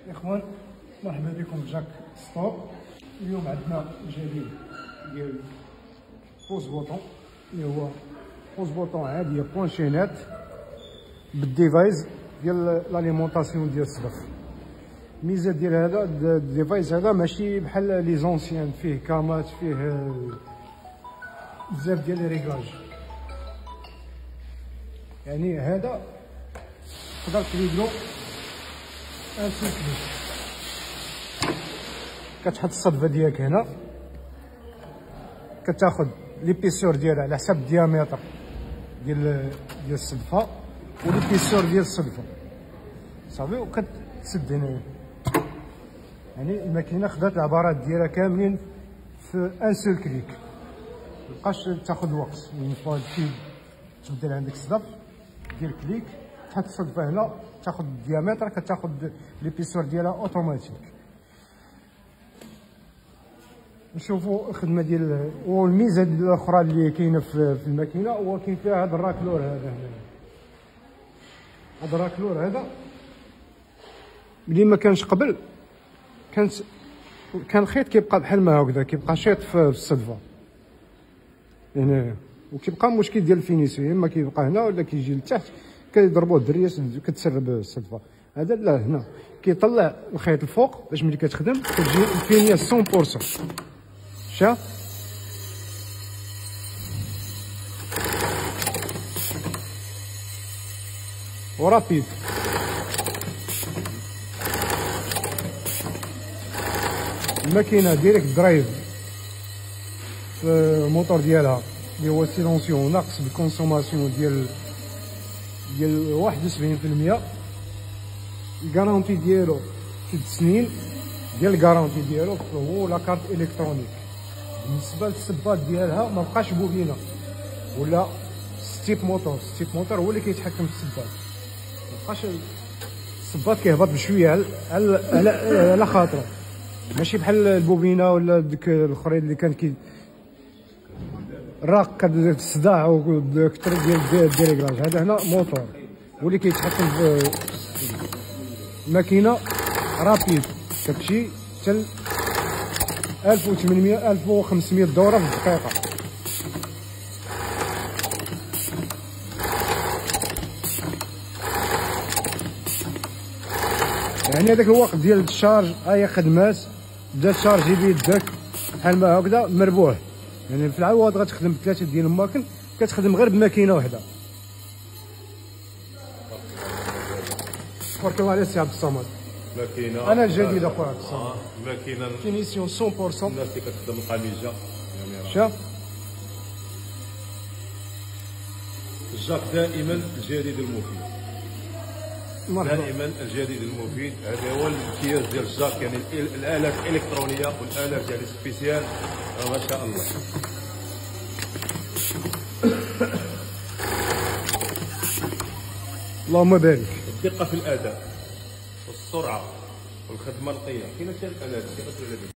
اخوان مرحبا بكم جاك ستوب. اليوم عندنا جديد ديال بوز بوطون اللي هو بوز بوطون عاديه بوانشينات بالديفايس ديال لاليمونطاسيون ديال الصدف. الميزه ديال هذا الديفايس هذا ماشي بحال لي زونسيان فيه كامات فيه بزاف ديال لي ريغلاج. يعني هذا تقدر تريدلو ان سول كليك، كتحط الصدفه ديالك هنا، كتاخد ليبيسور ديالها على حسب الديامتر ديال الصدفه وليبيسور ديال الصدفه صافي، وكتسد هنايا. يعني الماكينه خدات العبارات ديالها كاملين في ان سول كليك، مبقاش تاخد الوقت. يعني فهادشي تبدل عندك الصدف دير كليك، تحط الصدفه هنا، تاخد الديامتر، كتاخد ليبيسور ديالها اوتوماتيك. نشوفوا الخدمه ديال. والميزه الاخرى اللي كاينه في الماكينه هو كاين فيها هذا الراكلور هذا هنا. هذا الراكلور هذا ملي ما كانش قبل كان الخيط كيبقى بحال ما هكذا، كيبقى شيط في الصدفه هنا، وكيبقى مشكل ديال الفينيسيون، اما كيبقى هنا ولا كيجي لتحت كيضربوه الدريه كتسرب الصدفه. هذا لا، هنا كيطلع الخيط الفوق باش ملي كتخدم كتجي الفينيه 100%. شاف ورابيد. الماكينه ديريكت درايف في الموتور ديالها اللي هو سيلونسيون ناقص بالكونسوماسيون ديال 71%. الكارونتي ديالو 6 سنين ديال الكارونتي ديالو، هو لا كارت الكترونيك. بالنسبه للصباط ديالها ما بقاش بوبينه ولا ستيب موتور. ستيب موتور هو اللي كيتحكم في الصباط، ما بقاش الصباط كيهبط بشويه على خاطره، ماشي بحال البوبينه ولا ديك الاخرين اللي كان الراق كدير الصداع وكثر ديال الديريكلاج. هذا هنا موتور هو اللي كيتحكم في الماكينه رابيد، كتمشي حتى 1800 1500 دوره في الدقيقه. يعني هذاك الوقت ديال الشارج هي خدمات، بدا الشارج بيدك بحال ما هكذا مربوح. يعني في العوض غتخدم بثلاثه ديال الماكن، كتخدم غير بماكينه واحده. تبارك الله عليك سي عبد الصمد. ماكينه انا الجديد اخويا عبد الصمد. ماكينه فينيسيون 100%. الناس اللي كتخدم القميجه يعني شاف الجاك دائما الجديد المفيد. مرحبا. دائما الجديد المفيد، هذا هو الامتياز ديال الجاك. يعني الالات الالكترونيه والالات يعني سبيسيال ما شاء الله. اللهم بارك. الدقه في الاداء والسرعه والخدمه نقيه، كاينه حتى الالات